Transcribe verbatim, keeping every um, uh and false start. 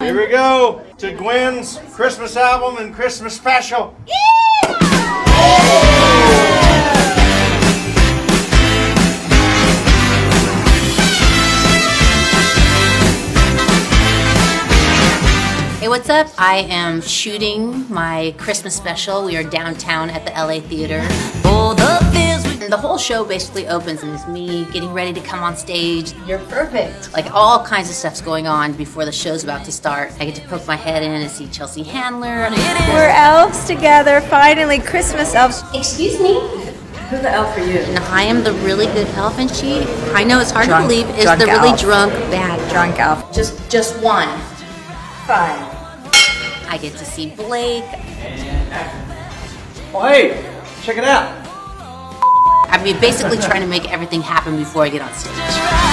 Here we go to Gwen's Christmas album and Christmas special. Hey, what's up? I am shooting my Christmas special. We are downtown at the L A Theater. Oh, the The whole show basically opens and it's me getting ready to come on stage. You're perfect. Like all kinds of stuff's going on before the show's about to start. I get to poke my head in and see Chelsea Handler. We're elves together, finally, Christmas elves. Excuse me? Who's the elf for you? And I am the really good elf and she, I know it's hard drunk, to believe, is drunk the really elf. drunk, bad Drunk elf. Just, just one. Fine. I get to see Blake. Oh, hey, check it out. I mean, basically trying to make everything happen before I get on stage.